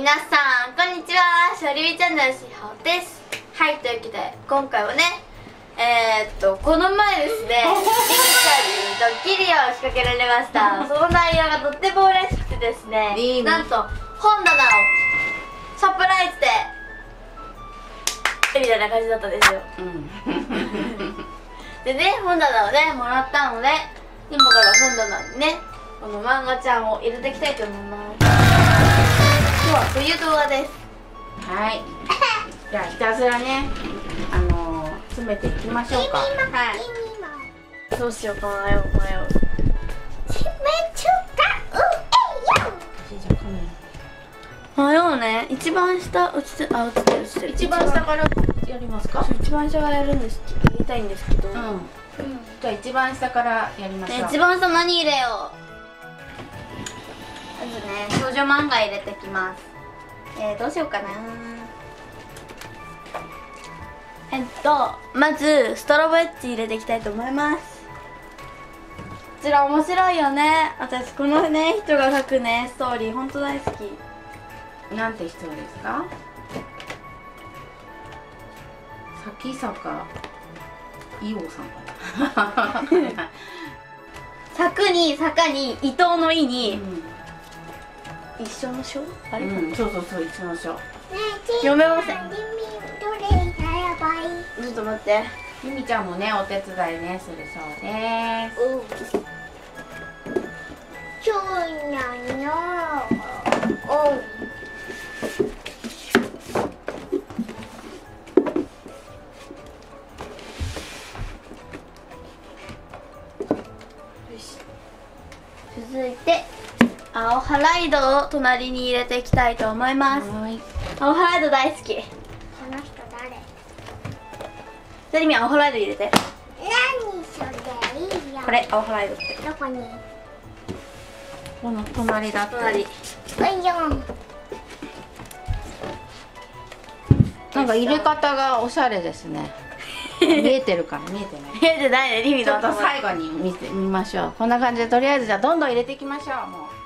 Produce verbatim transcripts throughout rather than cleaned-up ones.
皆さんこんにちは、しおりびチャンネルしほです。はい、というわけで今回はねえー、っとこの前ですねりみちゃんにドッキリを仕掛けられました。その内容がとっても嬉しくてですね、なんと本棚をサプライズでみたいな感じだったんですよ、うん、でね、本棚をねもらったので今から本棚にねこの漫画ちゃんを入れていきたいと思います。今日は冬動画です。 はい。じゃあひたすらね、あのー、詰めていきましょうか。はい。 どうしようか迷う迷う。 詰めちゃった。うえよ。じゃあカメラ。迷うね。一番下落ちてあ落ちてる落ちてる。 一番下からやりますか？ 一番下からやるんです。やりたいんですけど。うん。うん、 じゃあ一番下からやりましょう。 ね、一番下何入れよう。まずね、少女漫画入れてきます。えー、どうしようかな。えっとまずストロボエッジ入れていきたいと思います。こちら面白いよね。私このね人が書くねストーリー本当大好き。 なんて人ですか？崎坂伊代さんかな。 柵に坂に伊藤の伊に、うん、一緒の書あれ、 うん、そうそうそう一緒の書読めません。ちょっと待って、 ゆみちゃんもねお手伝いねするそうです。 そうなの。おう。続いて青ハライドを隣に入れていきたいと思います。はい、青ハライド大好き。この人誰？じゃありみ青ハライド入れて。何それ？いいよ。これ青ハライドって。どこに？ この隣だって。 隣。 なんか入れ方がおしゃれですね。見えてるから見えてない。 見えてないね、リミの。 ちょっと最後に見てみましょう。こんな感じでとりあえずじゃあどんどん入れていきましょう。もう。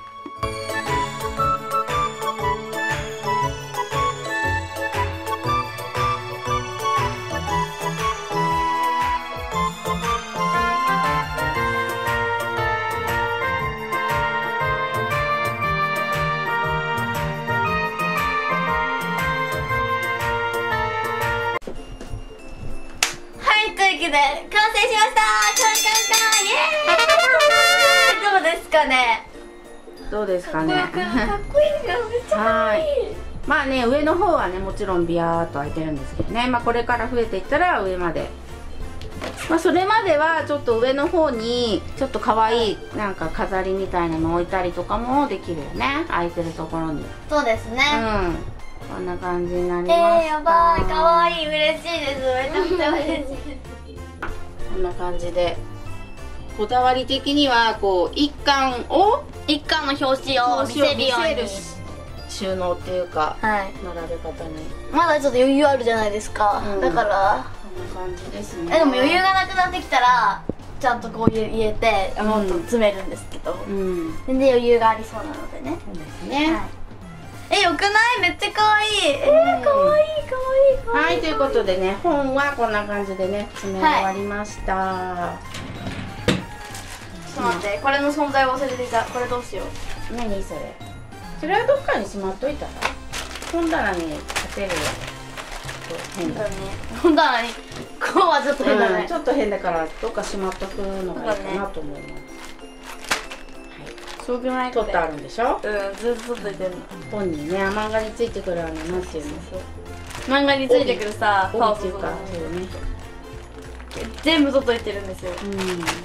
完成しました。カンカンカン、イエーイ。どうですかね。 どうですかね。 かっこいいじゃん、めっちゃ可愛い。 まあね、上の方はねもちろんビヤーっと開いてるんですけどね、まあこれから増えていったら上まで、まあそれまではちょっと上の方にちょっと可愛いなんか飾りみたいなの置いたりとかもできるよね、開いてるところに。 そうですね。 うん、こんな感じになりました。 えー、やばい、可愛い、嬉しいです。めちゃくちゃ嬉しい。 こんな感じでこだわり的にはこう一巻を一巻の表紙を見せるように収納っていうか、はい、並べ方にまだちょっと余裕あるじゃないですか、うん、だからこんな感じですね。 えでも余裕がなくなってきたらちゃんとこう入れてもっと詰めるんですけど、うん、全然余裕がありそうなのでね。 そうですね、はい、 え、よくない？めっちゃ可愛い。えー、可愛い可愛い可愛い。 はい、ということでね、本はこんな感じでね詰め終わりました。はい、 ちょっと待って、これの存在を忘れていた。これどうしよう。何それ？それはどっかにしまっといたら？本棚に立てるよ。 変だね。本棚にこうはちょっと変だね、 うん。ちょっと変だからどっかしまっとくのがいいかなと思います。 そうくない？ 取ってあるんでしょ？ うん、ずっと取っといてるの。 本にね、漫画についてくるあのなんていうの？ 漫画についてくるさ、 帯っていうか、そうね。 全部取っといてるんですよ。うん。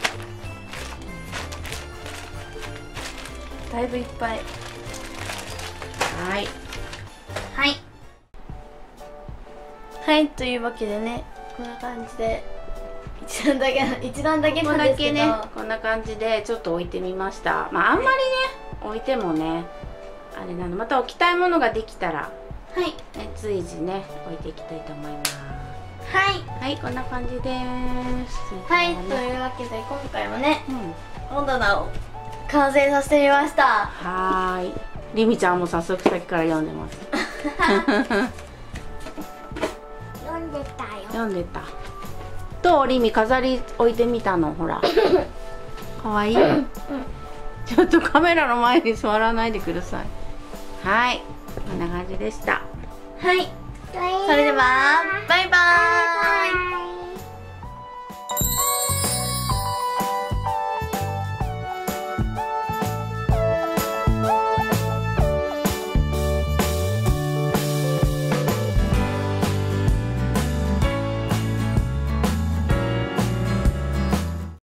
だいぶいっぱい。 はい。 はい。はい、というわけでね、こんな感じで。一段だけ一段だけなんですけど、 ね、こんな感じでちょっと置いてみました。まああんまりね置いてもねあれなの、また置きたいものができたらはいね随時ね置いていきたいと思います。はいはい、こんな感じです。 はい、というわけで今回はね、本棚を完成させてみました。 はーい、りみちゃんも早速先から読んでます。 読んでたよ。 読んでた。どうりみ飾り置いてみたの、ほら。かわいい。ちょっとカメラの前に座らないでください。はい、こんな感じでした。 はい、それではバイバーイ。